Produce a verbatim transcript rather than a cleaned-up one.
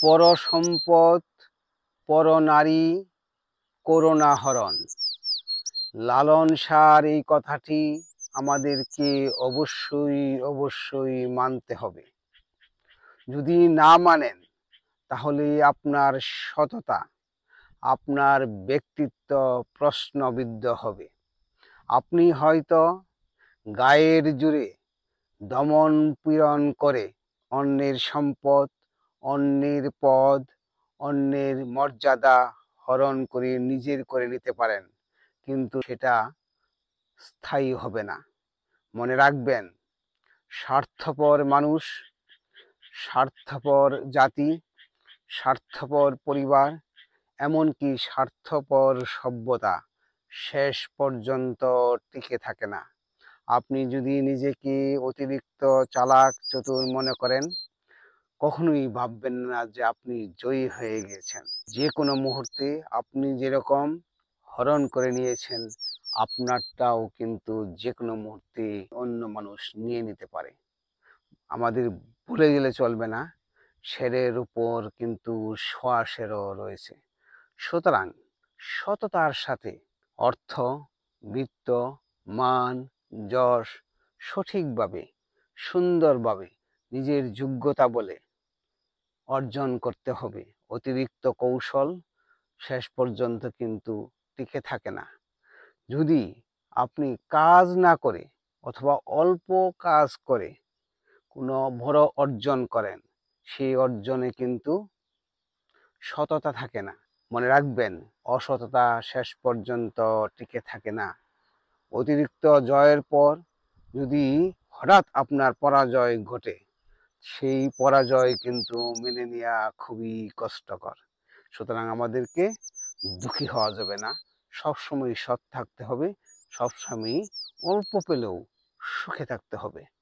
পরসম্পদ পরনারী corona হরণ। লালন সার এই কথাটি আমাদেরকে অবশ্যই অবশ্যই মানতে হবে। যদি না মানেন তাহলে আপনার সততা, আপনার ব্যক্তিত্ব প্রশ্নবিদ্ধ হবে। আপনি হয়তো গায়ের জোরে দমন পীড়ন করে অন্যের সম্পদ, অন্যের পদ, অন্যের মর্যাদা হরণ করে নিজের করে নিতে পারেন, কিন্তু সেটা স্থায়ী হবে না। মনে রাখবেন, স্বার্থপর মানুষ, স্বার্থপর জাতি, স্বার্থপর পরিবার, এমনকি স্বার্থপর সভ্যতা শেষ পর্যন্ত টিকে থাকে না। আপনি যদি নিজেকে অতিরিক্ত চালাক চতুর মনে করেন, কখনোই ভাববেন না যে আপনি জয়ী হয়ে গেছেন। যে কোনো মুহূর্তে আপনি যেরকম হরণ করে নিয়েছেন, আপনারটাও কিন্তু যে কোনো মুহূর্তে অন্য মানুষ নিয়ে নিতে পারে। আমাদের ভুলে গেলে চলবে না, শেরের উপর কিন্তু সোয়া শেরও রয়েছে। সুতরাং সততার সাথে অর্থ, বৃত্ত, মান, যশ সঠিকভাবে, সুন্দরভাবে নিজের যোগ্যতা বলে অর্জন করতে হবে। অতিরিক্ত কৌশল শেষ পর্যন্ত কিন্তু টিকে থাকে না। যদি আপনি কাজ না করে অথবা অল্প কাজ করে কোনো বড় অর্জন করেন, সেই অর্জনে কিন্তু সততা থাকে না। মনে রাখবেন, অসততা শেষ পর্যন্ত টিকে থাকে না। অতিরিক্ত জয়ের পর যদি হঠাৎ আপনার পরাজয় ঘটে, সেই পরাজয় কিন্তু মেনে নেওয়া খুবই কষ্টকর। সুতরাং আমাদেরকে দুঃখী হওয়া যাবে না, সবসময় সৎ থাকতে হবে, সবসময় অল্প পেলেও সুখে থাকতে হবে।